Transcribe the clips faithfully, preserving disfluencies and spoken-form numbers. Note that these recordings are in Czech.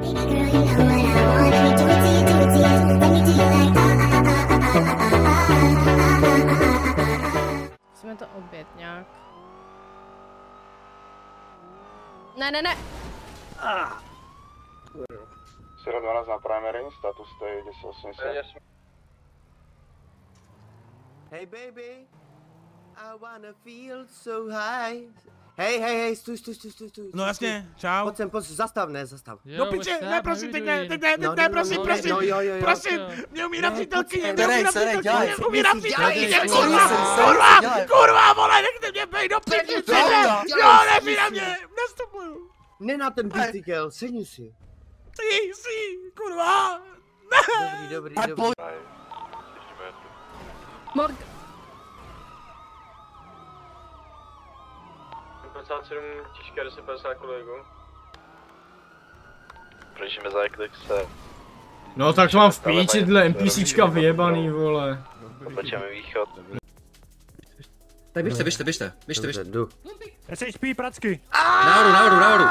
Musíme to obět nějak. Ne, ne, ne! Ah. Sierra dvanáct na primary, status stojí deset osmdesát. Hey baby, I wanna feel so high. Hej, hej, hej, stůj, stůj, stůj, stůj, stůj. No jasně, čau. Pojď sem, pojď, zastav, ne, zastav. No piče, ne, prosím, teď ne, teď ne, teď ne, prosím, prosím, prosím, mě umírá přítelkyně, mě umírá přítelkyně, mě umírá přítelkyně, kurva, kurva, kurva, vole, nechte mě bej do piči, jo, nebí na mě, nastupuju. Ne na ten bicykel, sedni si. Si, si, kurva. Dobrý, dobrý, dobrý. Morg... padesát sedm, těžké deset padesát kolegu. Projíždíme za Eclipse. No tak to mám v píči, dle NPCčka vyjebaný, vole. Otočíme východ. Tak běžte, běžte, běžte, běžte, běžte. Jdu. S H P pracky. Nahoru, nahoru, nahoru.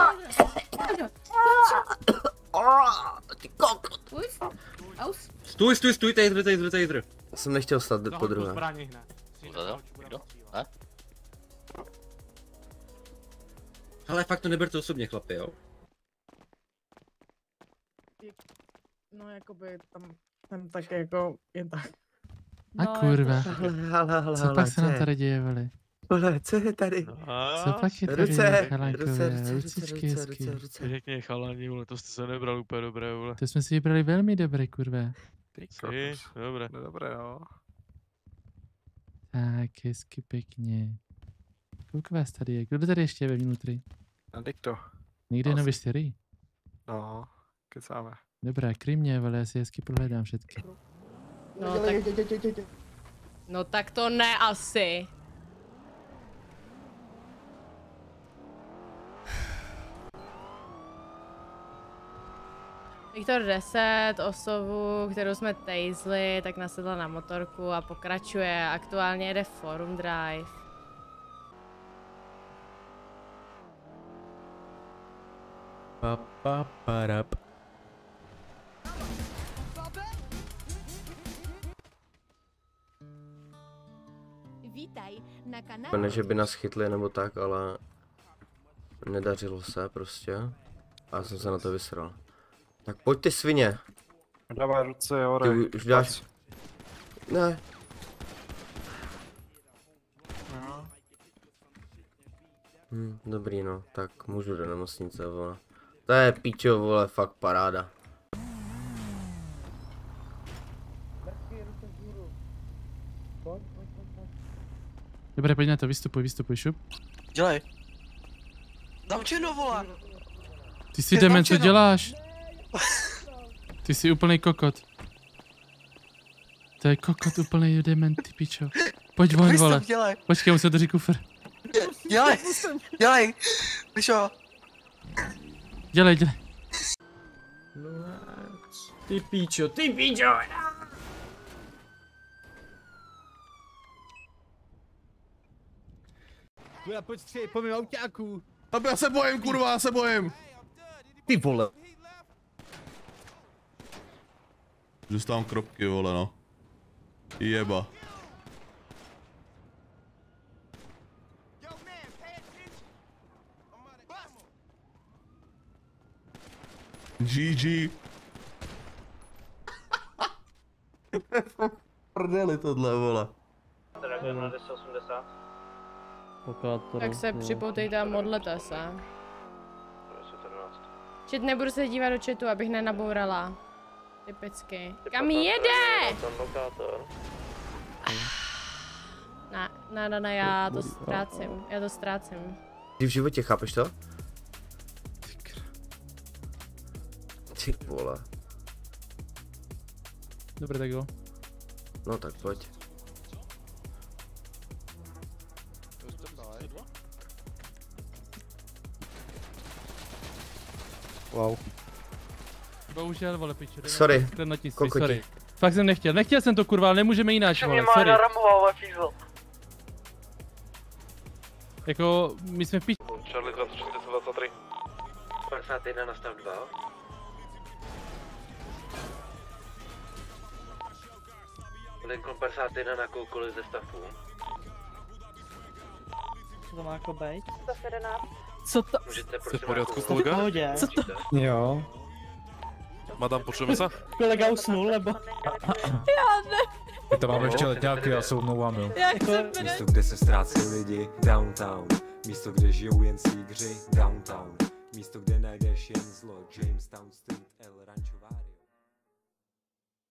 Ty kokot. Stůj, stůj, stůj, taser, taser, taser. Jsem nechtěl stát po druhé. Ale fakt to neberte osobně, chlapi, jo? No jakoby tam, tam tak jako, jen tak. A kurva, Hele, hele, hele, co pak se nám tady děje, vole? Vole, co je tady? Co pak je tady, Ruce, chalankové, ruce, ruce, rucičky ruce, hezky. ruce, ruce. Pěkně chalani, vole, to jste se nebral úplně dobré, vole. To jsme si vybrali velmi dobré, kurva. Pěkně, dobré. Dobré, jo. Tak, hezky pěkně. Kolik vás tady je? Kdo tady ještě je vevnitř? Na dikto. Někde jenom vy čtyři? No, kecáme. Dobrá, kryj mě, vole, já si hezky prohledám všetky. No tak... No tak to ne asi. Viktor deset, osobu, kterou jsme tejzli, tak nasedla na motorku a pokračuje. Aktuálně jede Forum Drive. Pa, pa, parap. Vítaj na kanálu. Ne, že by nás chytli nebo tak, ale nedařilo se prostě. A já jsem se na to vysral. Tak pojď ty svině. Dávaj ruce, jo, Ty už dáš. Ne. Hm, dobrý no, tak můžu do nemocnice, vole. To je pičo, vole, fakt paráda. Dobré, pojď na to, vystupuj, vystupuj, šup. Dělej. Dám čeno, vole. Ty si dement, co děláš? Ty jsi úplnej kokot. To je kokot úplnej dement, ty pičo. Pojď von, vole. Dělej. Počkej, musím otevřít kufr. Dělej, dělej. Pičo. Dělej, dělej. Ty píčo, ty píčo. Kurva, pojď střej, po mým autáku. Já se bojím, kurva, já se bojím. Ty vole. Dostávám kropky, vole, no. Jeba. G G. Prdeli tohle, vole. Reagujeme na deset osmdesát. Tak se připoutejte a modlete se. Čet, nebudu se dívat do chatu, abych nenabourala. Typicky. Kam jede? Ne, ne, ne, ne, já to ztrácím, já to ztrácím. Ty v životě, chápeš to? Ty vole. Dobré, tak jo. No tak pojď. Wow. Bohužel, vole, pičo. Sorry, kokoti. Sorry. Fakt jsem nechtěl, nechtěl jsem to, kurva, ale nemůžeme jináč, vole, sorry. Jako, my jsme v piči. Charlie dvacet šest dvacet tři. padesát jedna na stav dva. Lincoln padesát jedna na koukoliv ze stavů. Co to má jako bejt? sto jedenáct. Co to? Můžete Jste prosím v pořádku, jako- kolega? Pohodě. Co to? Jo. Madam, potřebujeme se? Kolega usnul, nebo? Já ne. My to máme ještě letňáky, já se omlouvám, jo. Jak jsem Místo, kde se ztrácí lidi, downtown. Místo, kde žijou jen sígři, downtown. Místo, kde najdeš jen zlo, Jamestown Street, El Rancho.